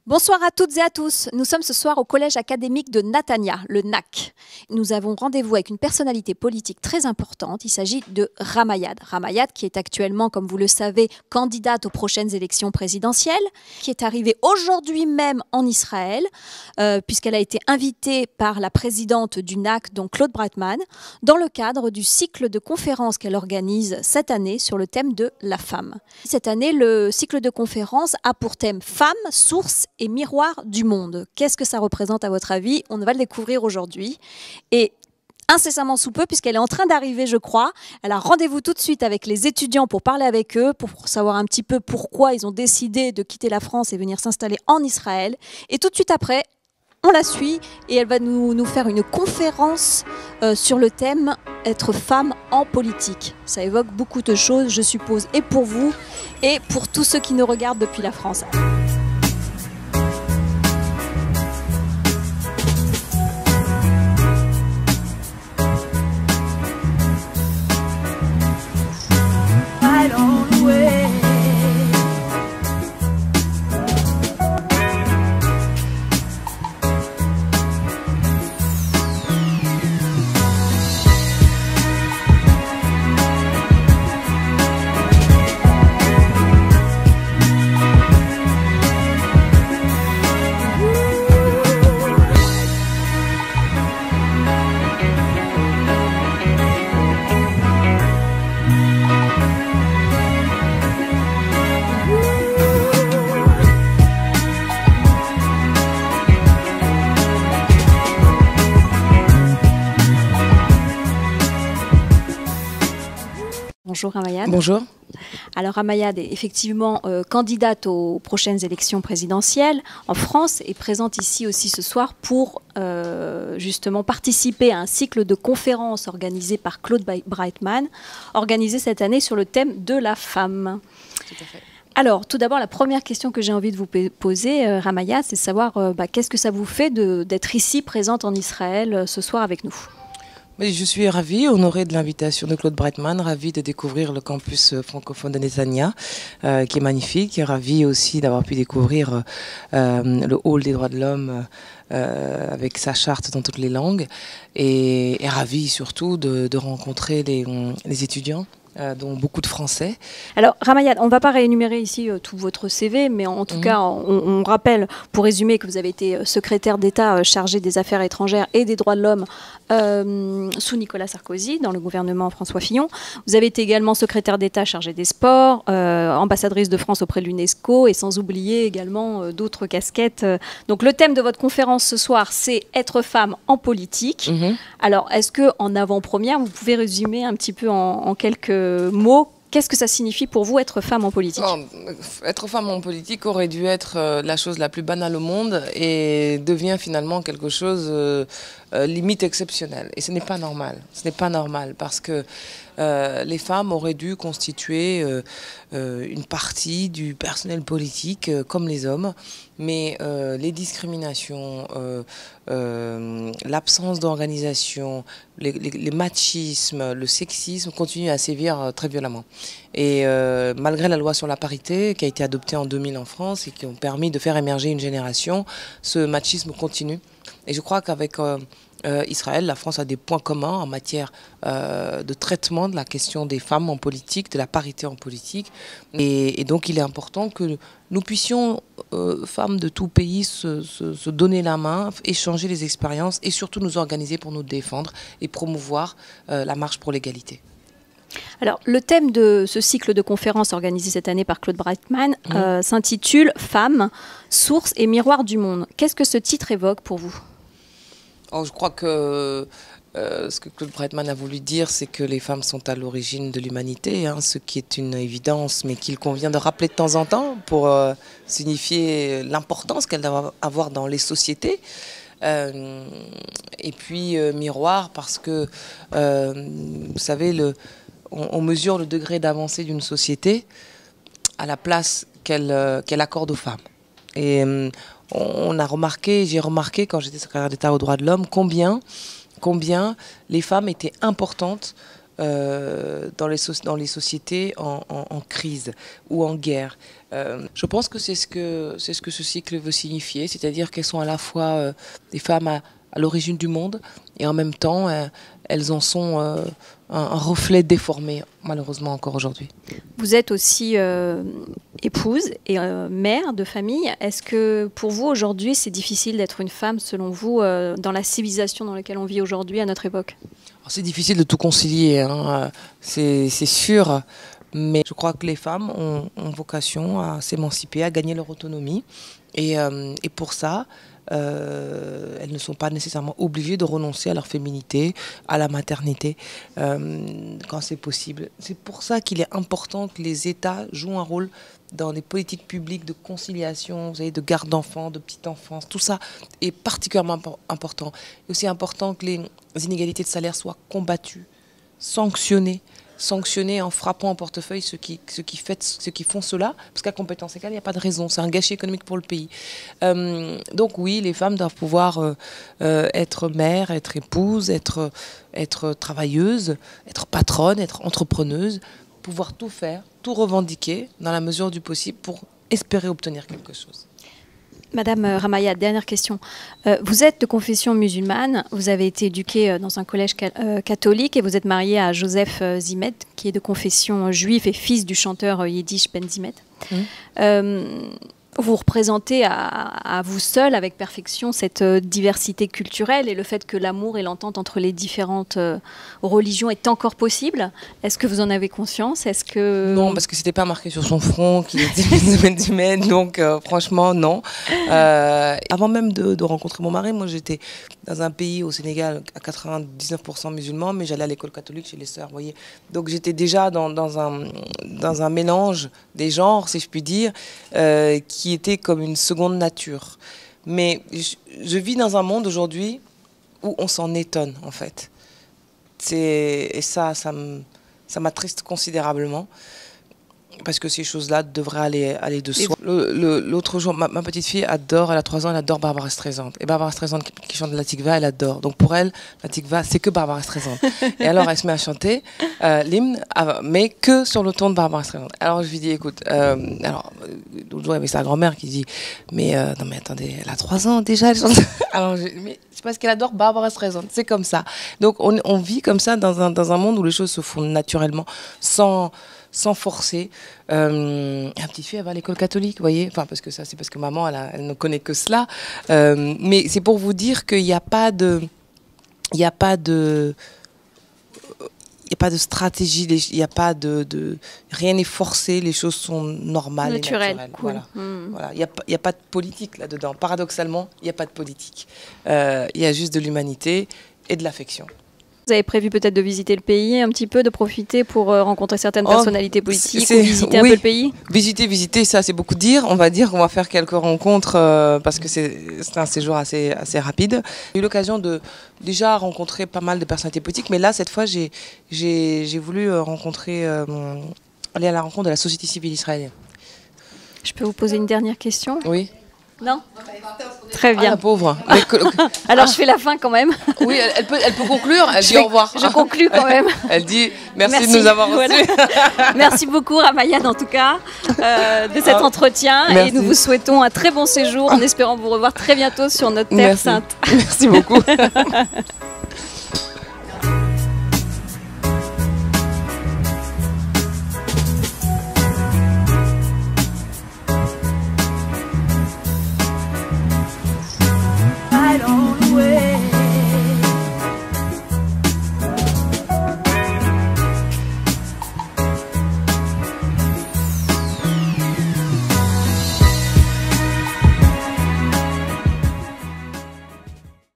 Bonsoir à toutes et à tous. Nous sommes ce soir au Collège académique de Natania, le NAC. Nous avons rendez-vous avec une personnalité politique très importante. Il s'agit de Ramayad. Ramayad qui est actuellement, comme vous le savez, candidate aux prochaines élections présidentielles, qui est arrivée aujourd'hui même en Israël, puisqu'elle a été invitée par la présidente du NAC, donc Claude Breitman, dans le cadre du cycle de conférences qu'elle organise cette année sur le thème de la femme. Cette année, le cycle de conférences a pour thème Femmes, source et miroir du monde. Qu'est-ce que ça représente à votre avis? On va le découvrir aujourd'hui. Et incessamment sous peu, puisqu'elle est en train d'arriver, je crois. Elle a rendez-vous tout de suite avec les étudiants pour parler avec eux, pour savoir un petit peu pourquoi ils ont décidé de quitter la France et venir s'installer en Israël. Et tout de suite après, on la suit et elle va nous faire une conférence sur le thème « Être femme en politique ». Ça évoque beaucoup de choses, je suppose, et pour vous et pour tous ceux qui nous regardent depuis la France. Bonjour Ramayad. Bonjour. Alors Ramayad est effectivement candidate aux prochaines élections présidentielles en France et présente ici aussi ce soir pour justement participer à un cycle de conférences organisé par Claude Breitman, organisé cette année sur le thème de la femme. Tout à fait. Alors, tout d'abord, la première question que j'ai envie de vous poser, Ramayad, c'est de savoir qu'est-ce que ça vous fait d'être ici présente en Israël ce soir avec nous? Je suis ravie, honorée de l'invitation de Claude Breitman, ravie de découvrir le campus francophone de Netanya, qui est magnifique, ravie aussi d'avoir pu découvrir le hall des droits de l'homme avec sa charte dans toutes les langues, et ravie surtout de rencontrer les étudiants, dont beaucoup de Français. Alors Ramayad, on ne va pas réénumérer ici tout votre CV, mais en tout cas, on rappelle, pour résumer, que vous avez été secrétaire d'État chargé des affaires étrangères et des droits de l'homme sous Nicolas Sarkozy, dans le gouvernement François Fillon. Vous avez été également secrétaire d'État chargé des sports, ambassadrice de France auprès de l'UNESCO, et sans oublier également d'autres casquettes. Donc le thème de votre conférence ce soir, c'est « Être femme en politique ». Alors, est-ce qu'en avant-première, vous pouvez résumer un petit peu en quelques mots, qu'est-ce que ça signifie pour vous être femme en politique? Être femme en politique aurait dû être la chose la plus banale au monde et devient finalement quelque chose limite exceptionnel. Et ce n'est pas normal. Ce n'est pas normal parce que les femmes auraient dû constituer une partie du personnel politique comme les hommes, mais les discriminations, l'absence d'organisation, les machismes, le sexisme continuent à sévir très violemment. Et malgré la loi sur la parité qui a été adoptée en 2000 en France et qui ont permis de faire émerger une génération, ce machisme continue. Et je crois qu'avec Israël, la France a des points communs en matière de traitement de la question des femmes en politique, de la parité en politique. Et donc il est important que nous puissions, femmes de tout pays, se donner la main, échanger les expériences et surtout nous organiser pour nous défendre et promouvoir la marche pour l'égalité. Alors, le thème de ce cycle de conférences organisé cette année par Claude Breitman s'intitule « Femmes, source et miroir du monde ». Qu'est-ce que ce titre évoque pour vous? Je crois que ce que Claude Breitman a voulu dire, c'est que les femmes sont à l'origine de l'humanité, ce qui est une évidence, mais qu'il convient de rappeler de temps en temps pour signifier l'importance qu'elles doivent avoir dans les sociétés. Et puis miroir, parce que, vous savez, on mesure le degré d'avancée d'une société à la place qu'elle accorde aux femmes. Et j'ai remarqué quand j'étais secrétaire d'État aux droits de l'homme combien les femmes étaient importantes dans les sociétés en crise ou en guerre. Je pense que c'est ce que ce cycle veut signifier, c'est-à-dire qu'elles sont à la fois des femmes à l'origine du monde et en même temps elles en sont un reflet déformé, malheureusement encore aujourd'hui. Vous êtes aussi épouse et mère de famille. Est-ce que pour vous aujourd'hui c'est difficile d'être une femme selon vous dans la civilisation dans laquelle on vit aujourd'hui à notre époque? C'est difficile de tout concilier, hein. C'est sûr, mais je crois que les femmes ont vocation à s'émanciper, à gagner leur autonomie et pour ça, elles ne sont pas nécessairement obligées de renoncer à leur féminité, à la maternité, quand c'est possible. C'est pour ça qu'il est important que les États jouent un rôle dans les politiques publiques de conciliation, vous savez, de garde d'enfants, de petite enfance. Tout ça est particulièrement important. Il est aussi important que les inégalités de salaire soient combattues, sanctionnées en frappant en portefeuille ceux qui font cela, parce qu'à compétence égale, il n'y a pas de raison, c'est un gâchis économique pour le pays. Donc oui, les femmes doivent pouvoir être mères, être épouses, être travailleuses, être patronnes, être entrepreneuses, pouvoir tout faire, tout revendiquer dans la mesure du possible pour espérer obtenir quelque chose. Madame Ramayad, dernière question. Vous êtes de confession musulmane, vous avez été éduquée dans un collège catholique et vous êtes mariée à Joseph Zimet, qui est de confession juive et fils du chanteur yiddish Ben Zimet. Vous représentez à vous seul, avec perfection, cette diversité culturelle et le fait que l'amour et l'entente entre les différentes religions est encore possible. Est-ce que vous en avez conscience? Non, parce que c'était pas marqué sur son front qu'il était musulman, donc franchement, non. Avant même de rencontrer mon mari, moi j'étais dans un pays au Sénégal à 99% musulman, mais j'allais à l'école catholique chez les sœurs, vous voyez. Donc j'étais déjà dans un mélange des genres, si je puis dire, qui était comme une seconde nature. Mais je vis dans un monde aujourd'hui où on s'en étonne, en fait. Et ça m'attriste considérablement, parce que ces choses-là devraient aller de soi. L'autre jour, ma petite fille adore, elle a 3 ans, elle adore Barbara Streisand. Et Barbara Streisand qui chante la Tikva, elle adore. Donc pour elle, la Tikva, c'est que Barbara Streisand. Et alors elle se met à chanter l'hymne, mais que sur le ton de Barbara Streisand. Alors je lui dis, écoute, l'autre jour il y avait sa grand-mère qui dit, mais non mais attendez, elle a 3 ans déjà, elle chante. Alors mais c'est parce qu'elle adore Barbara Streisand, c'est comme ça. Donc on vit comme ça dans un monde où les choses se font naturellement, sans forcer. Ma petite fille, elle va à l'école catholique, vous voyez, enfin, parce que ça, c'est parce que maman, elle ne connaît que cela. Mais c'est pour vous dire qu'il n'y a pas de stratégie, il n'y a pas rien n'est forcé, les choses sont normales et naturelles. Cool. Voilà. Il n'y a pas de politique là-dedans. Paradoxalement, il n'y a pas de politique. Il y a juste de l'humanité et de l'affection. Vous avez prévu peut-être de visiter le pays un petit peu, de profiter pour rencontrer certaines personnalités politiques ou visiter un peu le pays? Visiter, ça c'est beaucoup dire. On va dire qu'on va faire quelques rencontres parce que c'est un séjour assez rapide. J'ai eu l'occasion de déjà rencontrer pas mal de personnalités politiques, mais là cette fois j'ai voulu aller à la rencontre de la société civile israélienne. Je peux vous poser une dernière question? Oui. Non? Très bien. Ah, la pauvre. Alors je fais la fin quand même. Oui, elle peut conclure. Elle dit au revoir. Je conclue quand même. Elle dit merci de nous avoir reçus. Voilà. Merci beaucoup Ramayad en tout cas de cet entretien. Merci. Et nous vous souhaitons un très bon séjour en espérant vous revoir très bientôt sur notre terre sainte. Merci beaucoup. I don't know.